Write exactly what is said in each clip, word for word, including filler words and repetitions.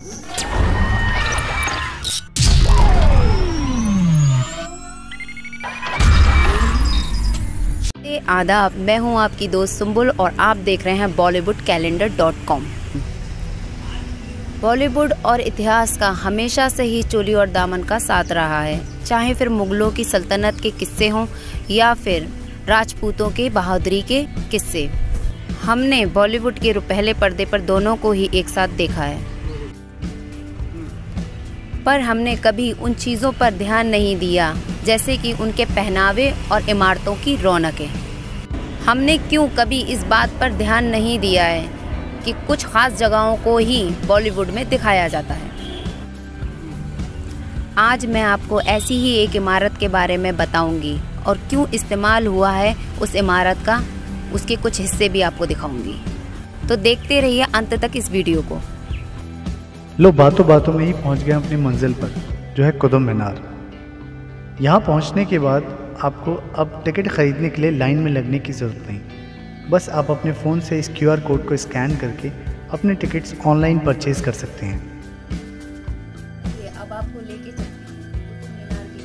आदाब, मैं हूं आपकी दोस्त सुंबुल और आप देख रहे हैं Bollywood calendar dot com. Bollywood और इतिहास का हमेशा से ही चोली और दामन का साथ रहा है, चाहे फिर मुगलों की सल्तनत के किस्से हों या फिर राजपूतों के बहादुरी के किस्से। हमने बॉलीवुड के पहले पर्दे पर दोनों को ही एक साथ देखा है, पर हमने कभी उन चीज़ों पर ध्यान नहीं दिया जैसे कि उनके पहनावे और इमारतों की रौनकें। हमने क्यों कभी इस बात पर ध्यान नहीं दिया है कि कुछ ख़ास जगहों को ही बॉलीवुड में दिखाया जाता है। आज मैं आपको ऐसी ही एक इमारत के बारे में बताऊंगी और क्यों इस्तेमाल हुआ है उस इमारत का, उसके कुछ हिस्से भी आपको दिखाऊंगी। तो देखते रहिए अंत तक इस वीडियो को। लो, बातों बातों में ही पहुंच गए अपनी मंजिल पर, जो है कुतुब मीनार। यहाँ पहुँचने के बाद आपको अब टिकट ख़रीदने के लिए लाइन में लगने की ज़रूरत नहीं। बस आप अपने फ़ोन से इस क्यू आर कोड को स्कैन करके अपने टिकट्स ऑनलाइन परचेज़ कर सकते हैं। अब आपको लेके चलते हैं कुतुब मीनार के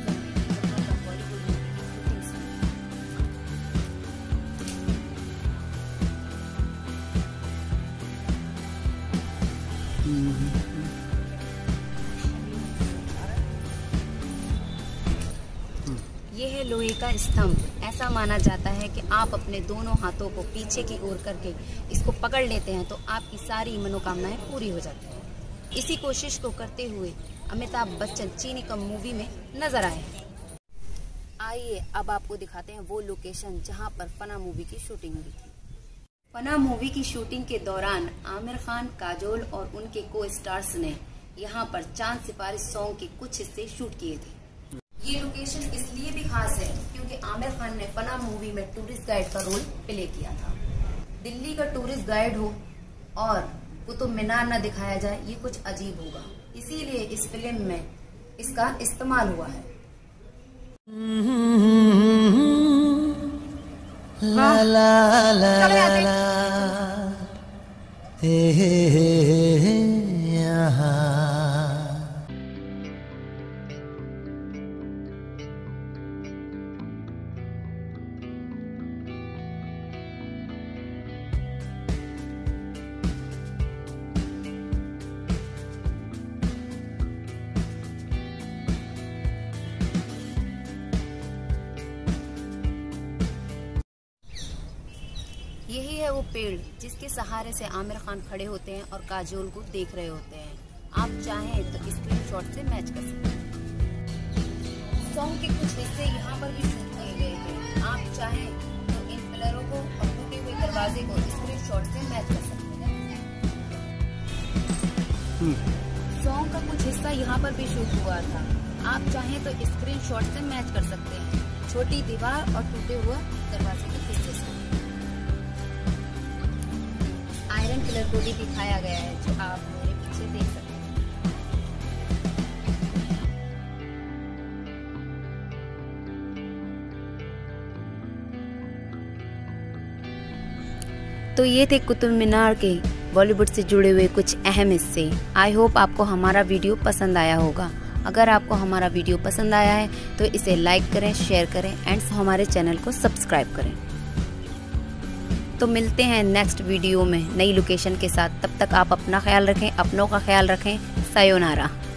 ये है लोहे का स्तंभ। ऐसा माना जाता है कि आप अपने दोनों हाथों को पीछे की ओर करके इसको पकड़ लेते हैं तो आपकी सारी मनोकामनाएं पूरी हो जाती हैं। इसी कोशिश को करते हुए अमिताभ बच्चन चीनी कम मूवी में नजर आए। आइए अब आपको दिखाते हैं वो लोकेशन जहां पर फना मूवी की शूटिंग हुई थी। फना मूवी की शूटिंग के दौरान आमिर खान, काजोल और उनके को स्टार्स ने यहाँ पर चांद सिपाही सॉन्ग के कुछ हिस्से शूट किए थे। ये लोकेशन इसलिए भी खास है क्योंकि आमिर खान ने फना मूवी में टूरिस्ट गाइड का रोल प्ले किया था। दिल्ली का टूरिस्ट गाइड हो और कुतुब मीनार न दिखाया जाए, ये कुछ अजीब होगा, इसीलिए इस फिल्म में इसका इस्तेमाल हुआ है। ला ला ला ला ला हे हे हे यहाँ। यही है वो पेड़ जिसके सहारे से आमिर खान खड़े होते हैं और काजोल को देख रहे होते हैं। आप चाहें तो स्क्रीनशॉट से मैच कर सकते हैं। सॉन्ग के कुछ हिस्से यहाँ पर भी शूट किए गए थे। आप चाहें तो इन पिलरों को और टूटे हुए दरवाजे को स्क्रीनशॉट से मैच कर सकते हैं। सॉन्ग का कुछ हिस्सा यहाँ पर भी शूट हुआ था। आप चाहें तो स्क्रीनशॉट से मैच कर सकते हैं, छोटी दीवार और टूटे हुए दरवाजे के हिस्से से। आयरन पिलर को भी दिखाया गया है जो आप मेरे पीछे देख सकते हैं। तो ये थे कुतुब मीनार के बॉलीवुड से जुड़े हुए कुछ अहम हिस्से। आई होप आपको हमारा वीडियो पसंद आया होगा। अगर आपको हमारा वीडियो पसंद आया है तो इसे लाइक करें, शेयर करें एंड हमारे चैनल को सब्सक्राइब करें। तो मिलते हैं नेक्स्ट वीडियो में नई लोकेशन के साथ। तब तक आप अपना ख्याल रखें, अपनों का ख्याल रखें। सायोनारा।